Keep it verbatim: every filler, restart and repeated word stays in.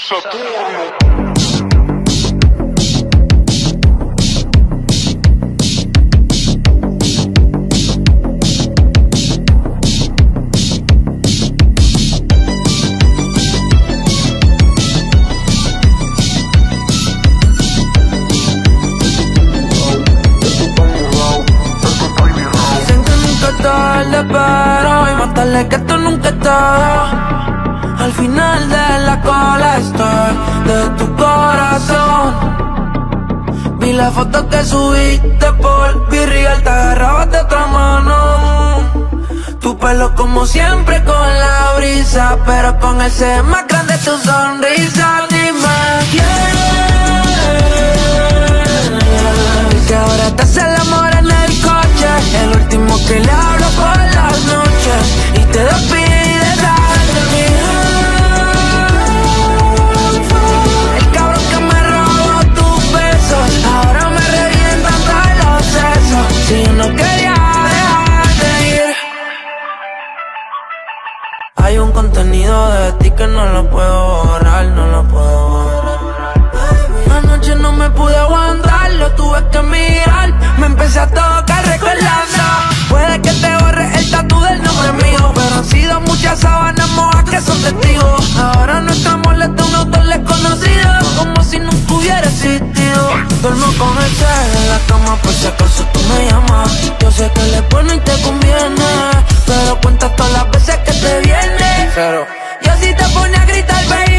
Pero hoy más tarde que esto nunca está. Al final de la cola estoy de tu corazón. Vi la foto que subiste por Virreal, te agarrabas de otra mano. Tu pelo como siempre con la brisa, pero con el C más grande tu sonrisa. Dime quién, que ahora te hace el amor en el coche, el último que le hablo por las noches y te despides de mí. El cabrón que me robó tus besos, ahora me revientan todos los sesos. Si yo no quería dejarte ir. Hay un contenido de ti que no lo puedo borrar, no lo puedo borrar. Anoche no me pude aguantar, lo tuve que mirar. Me empecé a tocar recordando. Puede que te borre el tatu del nombre mío, pero han sido muchas sábanas mojas que son testigos. Ahora nuestra amor es de un autor desconocido, como si nunca hubiera existido. Duermo con el cel en la cama por si acaso tú me llamas. Yo sé que le bueno y te conviene, pero cuenta todas las veces que te viene. Pero yo sí te pone a gritar, baby.